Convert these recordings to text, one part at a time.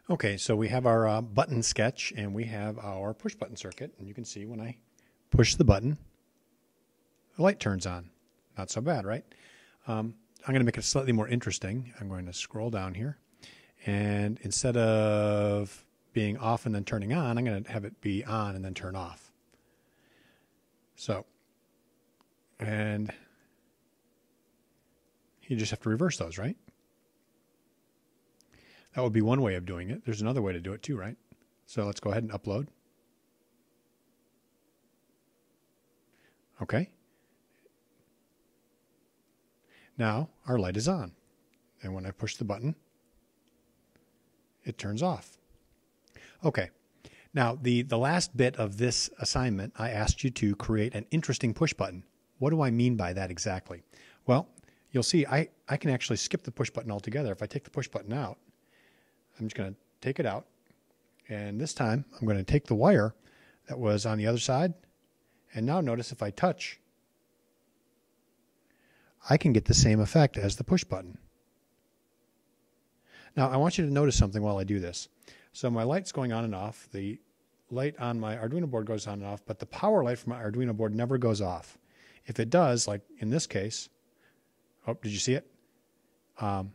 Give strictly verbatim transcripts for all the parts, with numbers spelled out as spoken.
Okay, so we have our uh, button sketch and we have our push button circuit, and you can see when I push the button, the light turns on. Not so bad, right? Um, I'm going to make it slightly more interesting. I'm going to scroll down here, and instead of being off and then turning on, I'm going to have it be on and then turn off. So, and you just have to reverse those, right? That would be one way of doing it. There's another way to do it too, right? So let's go ahead and upload. Okay. Now our light is on. And when I push the button, it turns off. Okay. Now the, the last bit of this assignment, I asked you to create an interesting push button. What do I mean by that exactly? Well, you'll see I, I can actually skip the push button altogether. If I take the push button out, I'm just going to take it out, and this time I'm going to take the wire that was on the other side, and now notice if I touch, I can get the same effect as the push button. Now I want you to notice something while I do this. So my light's going on and off. The light on my Arduino board goes on and off, but the power light from my Arduino board never goes off. If it does, like in this case, oh, did you see it? Um,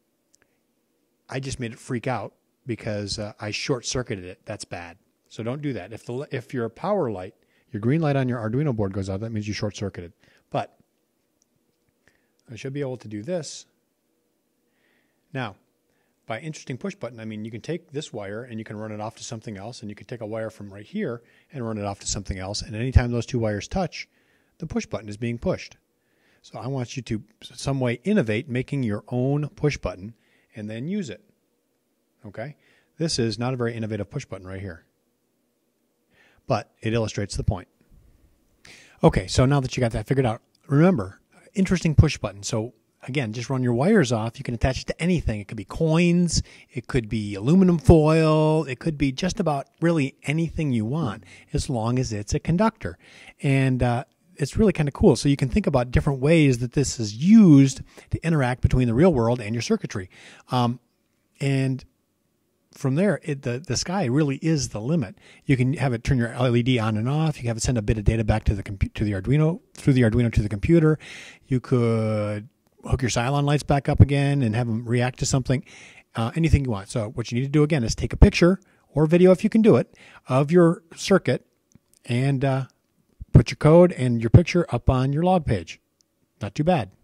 I just made it freak out because uh, I short-circuited it. That's bad. So don't do that. If the if your power light, your green light on your Arduino board goes out, that means you short-circuited. But I should be able to do this. Now, by interesting push button, I mean you can take this wire and you can run it off to something else, and you can take a wire from right here and run it off to something else, and anytime those two wires touch, the push button is being pushed. So I want you to some way innovate making your own push button and then use it. Okay? This is not a very innovative push button right here, but it illustrates the point. Okay, so now that you got that figured out, remember, interesting push button. So again, just run your wires off. You can attach it to anything. It could be coins, it could be aluminum foil, it could be just about really anything you want, as long as it's a conductor. And uh, it's really kind of cool. So you can think about different ways that this is used to interact between the real world and your circuitry. Um, and from there, it, the, the sky really is the limit. You can have it turn your L E D on and off. You can have it send a bit of data back to the to the Arduino, through the Arduino to the computer. You could hook your Cylon lights back up again and have them react to something, uh, anything you want. So what you need to do again is take a picture or video, if you can do it, of your circuit and uh, put your code and your picture up on your log page. Not too bad.